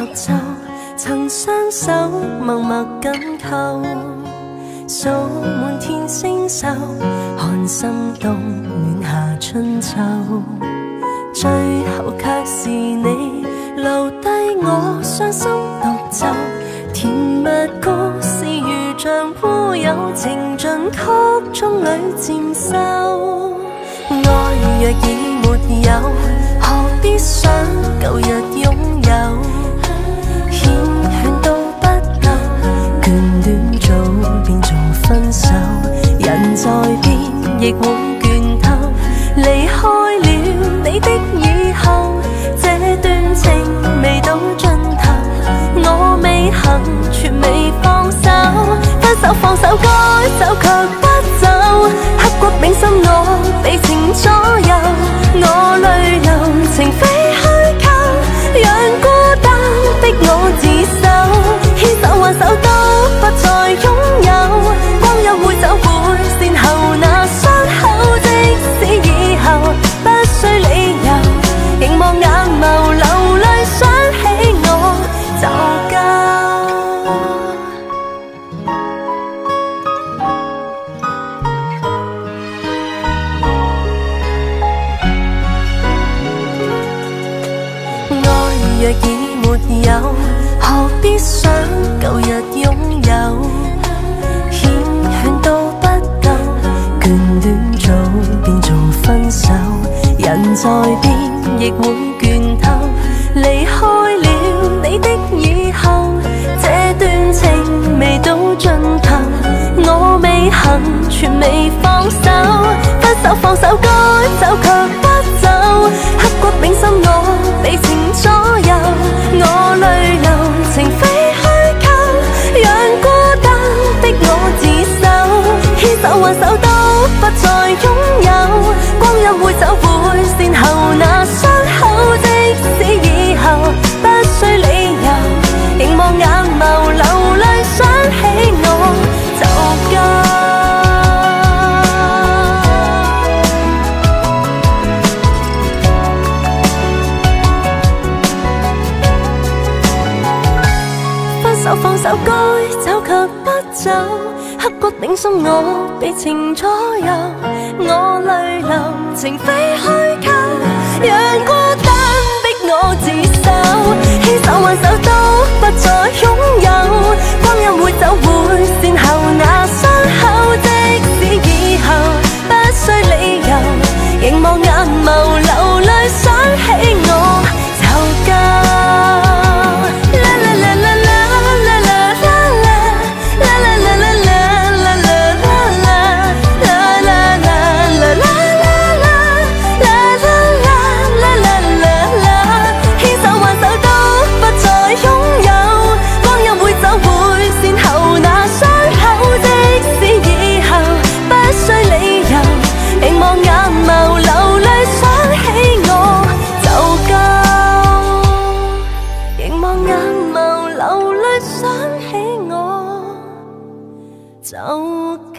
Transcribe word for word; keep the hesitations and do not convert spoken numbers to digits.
奏，曾雙手默默緊扣，數滿天星宿，看心動暖夏春秋。最後卻是你留低我傷心獨奏，甜蜜故事如像烏有，情盡曲中裏漸收。愛若已沒有，何必想舊日擁有？繾綣都不夠，眷戀早變做分手。人在變，亦會倦透。離開了你的以後，這段情未到盡頭，我未行，全未放手。分手放手該走卻不走，刻骨銘心我被情左右。我淚流情非虛構，讓孤單的我自首。牽手挽手都不再擁有，光陰會走會善後那傷口，即使以後不需理由，凝望眼眸流淚想起我就夠。若已沒有，何必想舊日擁有？繾綣都不夠，眷戀早變做分手。人在變，亦會倦透。離開了你的以後，這段情未到盡頭，我未行，全未放手。分手放手該走卻不走，刻骨銘心我被情左右。我淚流情非虛構，讓孤單的我自首。牽手挽手都不再擁有，光陰會走會善後那傷口，即使以後不需理由，凝望眼眸流淚想起我就夠。放手該走卻不走，刻骨銘心我被情左右。我淚流情非虛構，讓孤單逼我自首。牽手挽手都不再擁有，光陰會走會善後那傷口，即使以後不需理由，凝望眼眸流淚想起我就夠。想起我就